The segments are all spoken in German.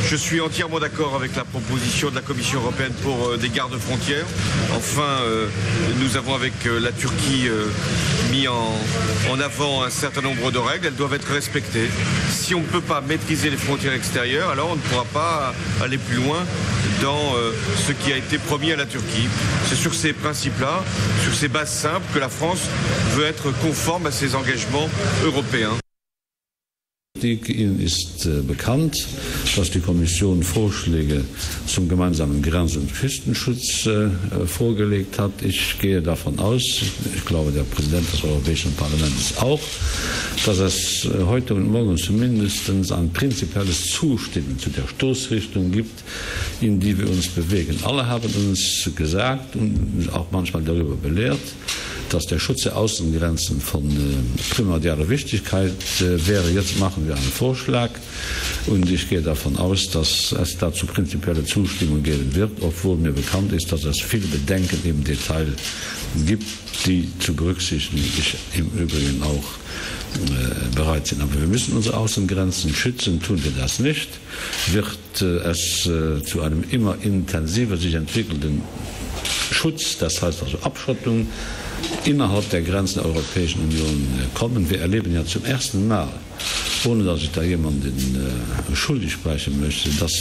Je suis entièrement d'accord avec la proposition de la Commission européenne pour des gardes-frontières. Enfin, nous avons avec la Turquie mis en avant un certain nombre de règles. Elles doivent être respectées. Si on ne peut pas maîtriser les frontières extérieures, alors on ne pourra pas aller plus loin dans ce qui a été promis à la Turquie. C'est sur ces principes-là, sur ces bases simples, que la France veut être conforme à ses engagements européens. Ihnen ist bekannt, dass die Kommission Vorschläge zum gemeinsamen Grenzen- und Küstenschutz vorgelegt hat. Ich gehe davon aus, ich glaube, der Präsident des Europäischen Parlaments auch, dass es heute und morgen zumindest ein prinzipielles Zustimmen zu der Stoßrichtung gibt, in die wir uns bewegen. Alle haben uns gesagt und auch manchmal darüber belehrt, dass der Schutz der Außengrenzen von primordialer Wichtigkeit wäre. Jetzt machen wir einen Vorschlag und ich gehe davon aus, dass es dazu prinzipielle Zustimmung geben wird, obwohl mir bekannt ist, dass es viele Bedenken im Detail gibt, die zu berücksichtigen ich im Übrigen auch bereit sind. Aber wir müssen unsere Außengrenzen schützen. Tun wir das nicht, wird es zu einem immer intensiver sich entwickelnden Schutz, das heißt also Abschottung, innerhalb der Grenzen der Europäischen Union kommen. Wir erleben ja zum ersten Mal, ohne dass ich da jemanden schuldig sprechen möchte, dass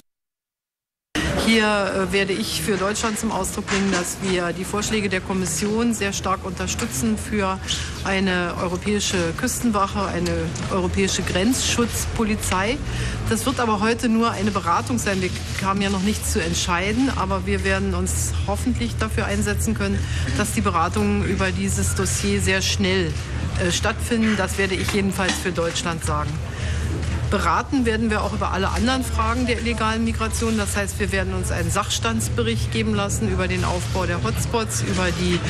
Hier werde ich für Deutschland zum Ausdruck bringen, dass wir die Vorschläge der Kommission sehr stark unterstützen für eine europäische Küstenwache, eine europäische Grenzschutzpolizei. Das wird aber heute nur eine Beratung sein. Wir haben ja noch nichts zu entscheiden, aber wir werden uns hoffentlich dafür einsetzen können, dass die Beratungen über dieses Dossier sehr schnell stattfinden. Das werde ich jedenfalls für Deutschland sagen. Beraten werden wir auch über alle anderen Fragen der illegalen Migration. Das heißt, wir werden uns einen Sachstandsbericht geben lassen über den Aufbau der Hotspots, über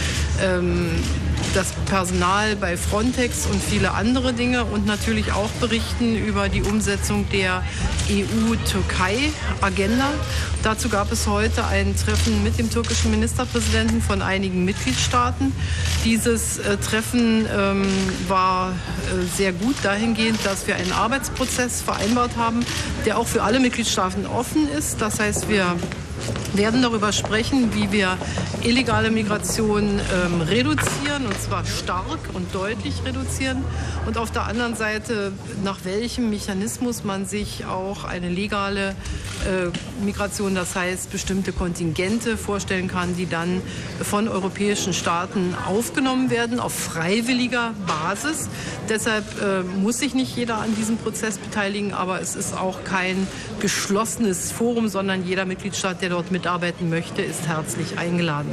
das Personal bei Frontex und viele andere Dinge und natürlich auch berichten über die Umsetzung der EU-Türkei-Agenda. Dazu gab es heute ein Treffen mit dem türkischen Ministerpräsidenten von einigen Mitgliedstaaten. Dieses Treffen war sehr gut dahingehend, dass wir einen Arbeitsprozess vereinbart haben, der auch für alle Mitgliedstaaten offen ist. Das heißt, wir werden darüber sprechen, wie wir illegale Migration reduzieren, und zwar stark und deutlich reduzieren. Und auf der anderen Seite, nach welchem Mechanismus man sich auch eine legale Migration, das heißt bestimmte Kontingente vorstellen kann, die dann von europäischen Staaten aufgenommen werden, auf freiwilliger Basis. Deshalb muss sich nicht jeder an diesem Prozess beteiligen, aber es ist auch kein geschlossenes Forum, sondern jeder Mitgliedstaat, der dort mitarbeiten möchte, ist herzlich eingeladen.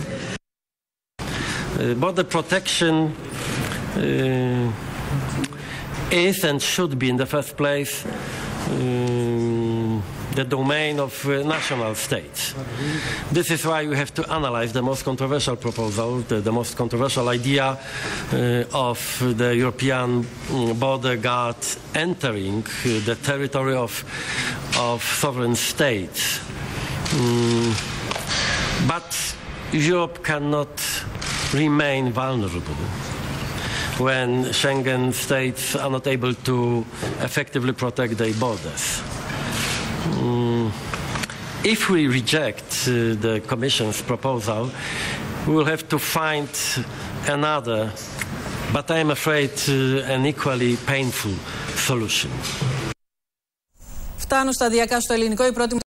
Border protection is and should be in the first place the domain of national states. This is why we have to analyze the most controversial proposal, the most controversial idea of the European border guard entering the territory of sovereign states. But Europe cannot remain vulnerable when Schengen states are not able to effectively protect their borders. If we reject the Commission's proposal, we will have to find another, but I am afraid an equally painful solution. Φτάνουν σταδιακά στο ελληνικό οι πρώτοι